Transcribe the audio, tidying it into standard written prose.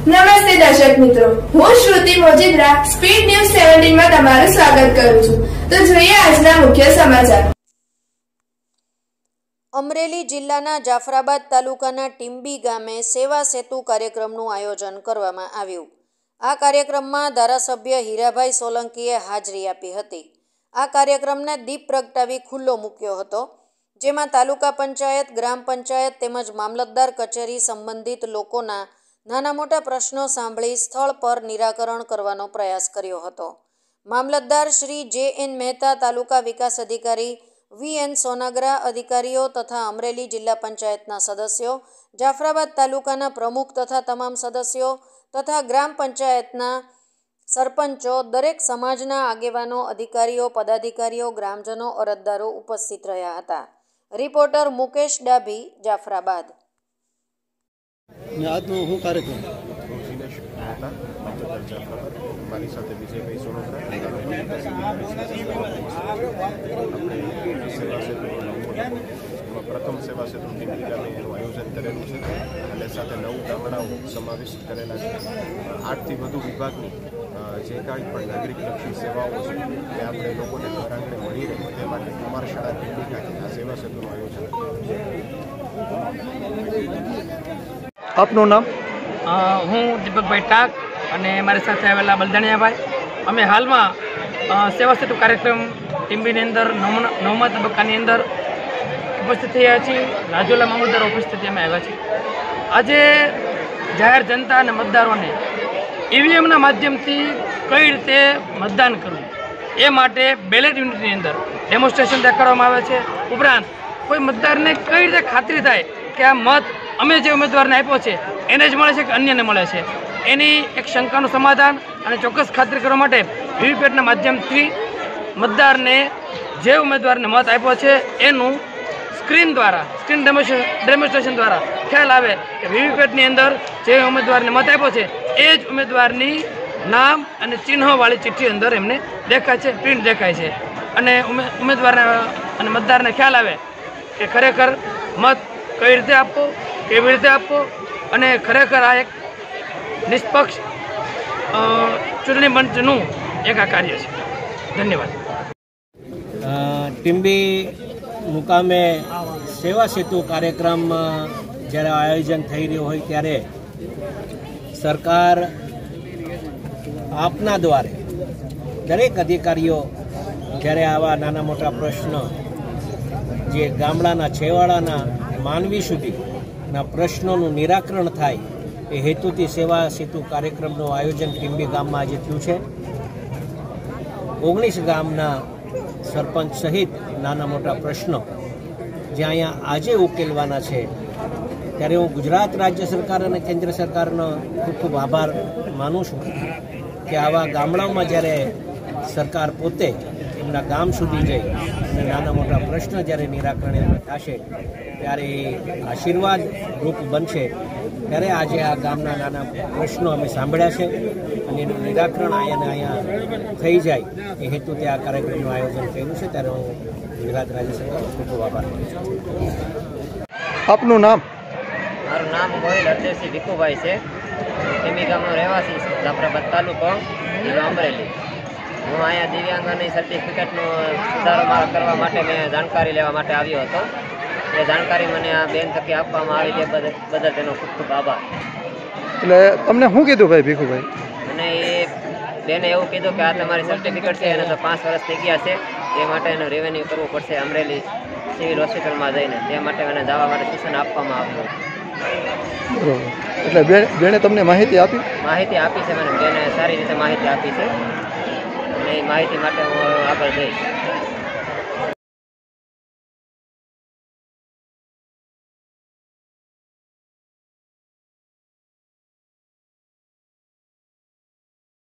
નમસ્તે દર્શક મિત્રો, હું શ્રુતિ મોજીદ્રા સ્પીડ ન્યૂઝ 17 માં તમારું સ્વાગત કરું છું। તો જોઈએ આજના મુખ્ય સમાચાર। અમરેલી જિલ્લાના જાફરાબાદ તાલુકાના ટીંબી ગામે સેવા સેતુ કાર્યક્રમનું આયોજન કરવામાં આવ્યું। આ કાર્યક્રમમાં ધારાસભ્ય હીરાભાઈ સોલંકીએ હાજરી આપી હતી। આ કાર્યક્રમને દીપ પ્રગટાવી ખુલ્લો મૂક્યો હતો, જેમાં તાલુકા પંચાયત, ગ્રામ પંચાયત તેમજ મામલતદાર કચેરી સંબંધિત લોકોના નાના મોટા પ્રશ્નો સાંભળી સ્થળ પર નિરાકરણ કરવાનો પ્રયાસ કર્યો હતો। મામલતદાર શ્રી જે.એન. મહેતા, તાલુકા વિકાસ અધિકારી વી.એન. સોનાગરા, અધિકારીઓ તથા અમરેલી જિલ્લા પંચાયતના સદસ્યો, જાફરાબાદ તાલુકાના પ્રમુખ તથા તમામ સદસ્યો તથા ગ્રામ પંચાયતના સરપંચો, દરેક સમાજના આગેવાનો, અધિકારીઓ, પદાધિકારીઓ, ગ્રામજનો, અરજદારો ઉપસ્થિત રહ્યા હતા। રિપોર્ટર મુકેશ ડાભી, જાફરાબાદ। આજનો શું કાર્યક્રમ? મારી સાથે વિજયભાઈ સોનોત્રા, પ્રથમ સેવા સેતુ ટીંબી ગામે એનું આયોજન કરેલું છે અને સાથે 9 ગામડાઓ સમાવિષ્ટ કરેલા છે। 8 થી વધુ વિભાગની જે કાંઈ પણ નાગરિકલક્ષી સેવાઓ છે એ આપણે લોકોને ઘરાંગણે મળી રહે તે માટે અમારા શાળા ટીંબી ખાતે આ સેવા સેતુનું આયોજન કર્યું છે। આપનું નામ? હું દીપકભાઈ ટાક અને મારી સાથે આવેલા બલદાણિયાભાઈ। અમે હાલમાં સેવા સેતુ કાર્યક્રમ ટીંબીની અંદર 9મા તબક્કાની અંદર ઉપસ્થિત થયા છીએ। રાજુલા મામલતદાર ઉપસ્થિતિ અમે આવ્યા છીએ। આજે જાહેર જનતા અને મતદારોને ઈવીએમના માધ્યમથી કઈ રીતે મતદાન કરવું એ માટે બેલેટ યુનિટની અંદર ડેમોન્સ્ટ્રેશન દેખાડવામાં આવે છે। ઉપરાંત કોઈ મતદારને કઈ રીતે ખાતરી થાય કે આ મત અમે જે ઉમેદવારને આપ્યો છે એને જ મળે છે કે અન્યને મળે છે, એની એક શંકાનું સમાધાન અને ચોક્કસ ખાતરી કરવા માટે વીવીપેટના માધ્યમથી મતદારને જે ઉમેદવારને મત આપ્યો છે એનું સ્ક્રીન ડેમોન્સ્ટ્રેશન દ્વારા ખ્યાલ આવે કે વીવીપેટની અંદર જે ઉમેદવારને મત આપ્યો છે એ જ ઉમેદવારની નામ અને ચિહ્નવાળી ચિઠ્ઠી અંદર એમને દેખાય છે, પ્રિન્ટ દેખાય છે અને ઉમેદવારને અને મતદારને ખ્યાલ આવે કે ખરેખર મત કઈ રીતે આપવો, કેવી રીતે આપવો અને ખરેખર આ એક નિષ્પક્ષ ચૂંટણી પંચનું એક આ કાર્ય છે। ધન્યવાદ। ટીંબી મુકામે સેવા સેતુ કાર્યક્રમ જ્યારે આયોજન થઈ રહ્યું હોય ત્યારે સરકાર આપના દ્વારે દરેક અધિકારીઓ જ્યારે આવા નાના મોટા પ્રશ્નો જે ગામડાના છેવાડાના માનવી સુધીના પ્રશ્નોનું નિરાકરણ થાય એ હેતુથી સેવા સેતુ કાર્યક્રમનું આયોજન ટીંબી ગામમાં આજે થયું છે। 19 ગામના સરપંચ સહિત નાના મોટા પ્રશ્નો જે અહીંયા આજે ઉકેલવાના છે ત્યારે હું ગુજરાત રાજ્ય સરકાર અને કેન્દ્ર સરકારનો ખૂબ ખૂબ આભાર માનું છું કે આવા ગામડાઓમાં જ્યારે સરકાર પોતે એમના ગામ સુધી જઈ અને નાના મોટા પ્રશ્ન જ્યારે નિરાકરણ થશે ત્યારે આશીર્વાદ રૂપ બનશે। ત્યારે આજે આ ગામના નાના પ્રશ્નો અમે સાંભળ્યા છે અને એનું નિરાકરણ અહીંયા થઈ જાય એ હેતુથી આ કાર્યક્રમનું આયોજન કર્યું છે। ત્યારે હું ગુજરાત રાજ્ય સરકારનો ખૂબ ખૂબ આભાર માનું છું। આપનું નામ? મારું નામ ગોહિલ અરદેવસિંહ ભીખુભાઈ છે। ટીંબી ગામનો રહેવાસી, જાફરાબાદ તાલુકો, જિલ્લો અમરેલી। હું અહીંયા દિવ્યાંગોની સર્ટિફિકેટનો સુધારો કરવા માટે મેં જાણકારી લેવા માટે આવ્યો હતો। એ જાણકારી મને આ બેન થકી આપવામાં આવી તે બદલ તેનો ખૂબ ખૂબ આભાર। એટલે તમને શું કીધું ભાઈ ભીખુભાઈ? અને એ બેને એવું કીધું કે આ તમારી સર્ટિફિકેટ છે એને તો 5 વર્ષ થઈ ગયા છે, તે માટે એનું રેવન્યુ કરવું પડશે અમરેલી સિવિલ હોસ્પિટલમાં જઈને, તે માટે મને જવા માટે સૂચન આપવામાં આવ્યું। બરોબર, એટલે બેને તમને માહિતી આપી? માહિતી આપી છે મને, બેને સારી રીતે માહિતી આપી છે અને એ માહિતી માટે હું આગળ જઈશ।